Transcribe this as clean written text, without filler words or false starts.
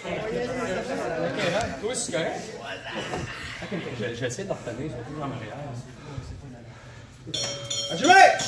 Toi, c'est correct? J'essaie de retenir, surtout en arrière. À jouer!